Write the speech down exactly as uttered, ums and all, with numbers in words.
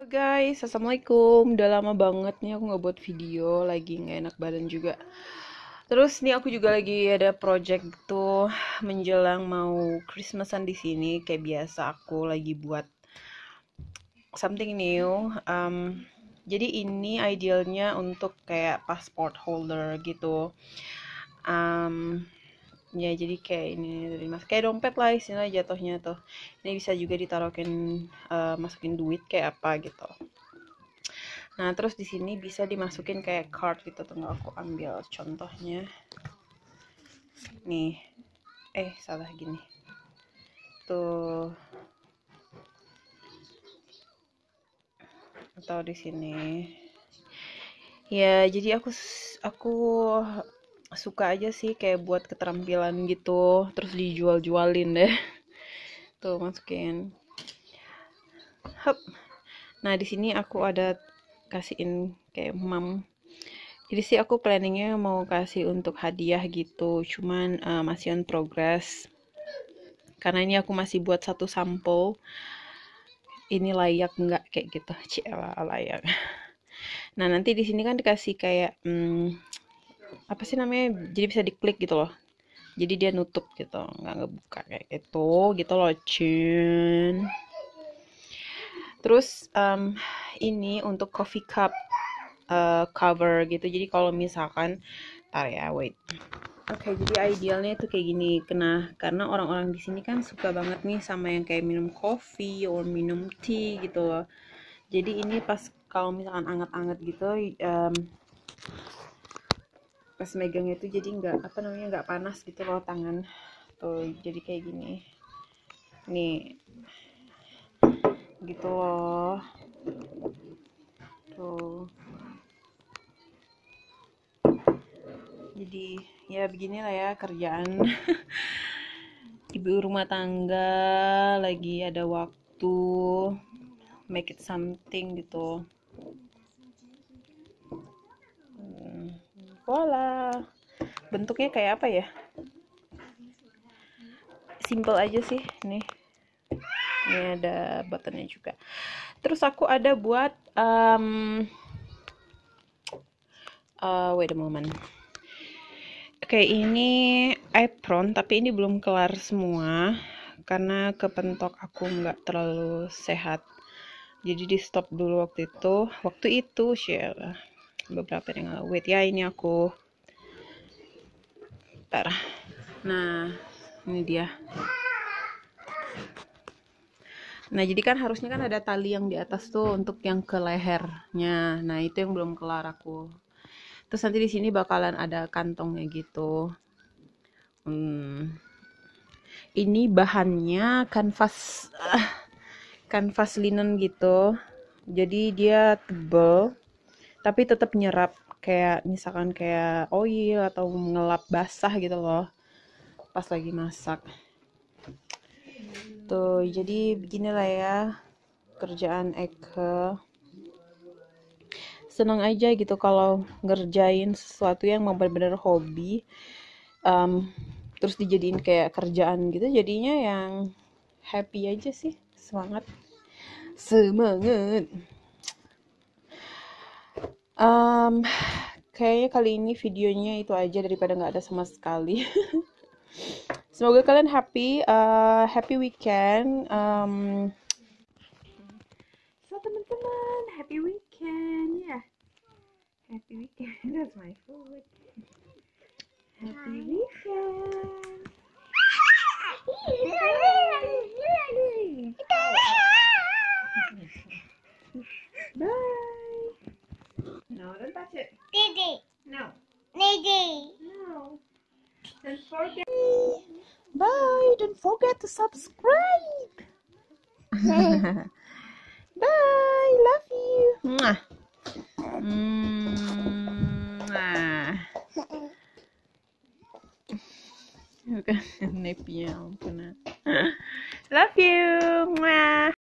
Guys, assalamualaikum. Udah lama banget nih aku nggak buat video, lagi nggak enak badan juga. Terus nih aku juga lagi ada project tuh menjelang mau Christmasan di sini. Kayak biasa aku lagi buat something new. Um, jadi ini idealnya untuk kayak passport holder gitu. Um, ya jadi kayak ini dari mas kayak dompet lah istilahnya jatuhnya tuh. Ini bisa juga ditaruhin uh, masukin duit kayak apa gitu. Nah, terus di sini bisa dimasukin kayak card gitu. Tunggu aku ambil contohnya. Nih. Eh, salah gini. Tuh. Atau di sini. Ya, jadi aku aku suka aja sih kayak buat keterampilan gitu, terus dijual-jualin deh. Tuh, masukin. Hup. Nah, di sini aku ada kasihin kayak mam. Jadi sih aku planningnya mau kasih untuk hadiah gitu, cuman uh, masih on progress. Karena ini aku masih buat satu sampel. Ini layak nggak kayak gitu, cila layak. Nah nanti di sini kan dikasih kayak hmm, apa sih namanya? Jadi bisa diklik gitu loh. Jadi dia nutup gitu, nggak ngebuka kayak gitu, gitu loh, cun. Terus um, ini untuk coffee cup uh, cover gitu. Jadi kalau misalkan, tar ya, wait. Oke, okay, jadi idealnya itu kayak gini. Kena karena orang-orang di sini kan suka banget nih sama yang kayak minum kopi atau minum tea gitu loh. Jadi ini pas kalau misalkan anget-anget gitu, um, pas megangnya itu jadi nggak apa namanya nggak panas gitu loh tangan. Tuh, jadi kayak gini. Nih, gitu loh. Tuh. Jadi ya beginilah ya kerjaan ibu rumah tangga lagi ada waktu make it something gitu. Hmm, voila, bentuknya kayak apa ya, simple aja sih. Nih, ini ada buttonnya juga. Terus aku ada buat um, uh, wait a moment. Oke, ini apron, tapi ini belum kelar semua karena kepentok aku nggak terlalu sehat. Jadi di stop dulu waktu itu. Waktu itu share beberapa yang lalu. Wait ya, ini aku. Bentar. Nah, ini dia. Nah, jadi kan harusnya kan ada tali yang di atas tuh untuk yang ke lehernya. Nah, itu yang belum kelar aku. Terus nanti di sini bakalan ada kantongnya gitu. Hmm. Ini bahannya kanvas uh, kanvas linen gitu. Jadi dia tebel tapi tetap nyerap kayak misalkan kayak oil atau ngelap basah gitu loh pas lagi masak. Tuh, jadi beginilah ya kerjaan Eke. Senang aja gitu kalau ngerjain sesuatu yang mau benar-benar hobi, um, terus dijadiin kayak kerjaan gitu, jadinya yang happy aja sih, semangat semangat. Um, kayaknya kali ini videonya itu aja daripada nggak ada sama sekali. Semoga kalian happy, uh, happy weekend. Um, so teman-teman, happy weekend ya. Yeah. Happy weekend, that's my food. Happy weekend. Bye. No, don't touch it. Didi. No. Didi. No. Don't forget. Bye. Don't forget to subscribe. Bye. Love you. Mwah. Mwah. Bukan napinya ampun. Love you. Mwah.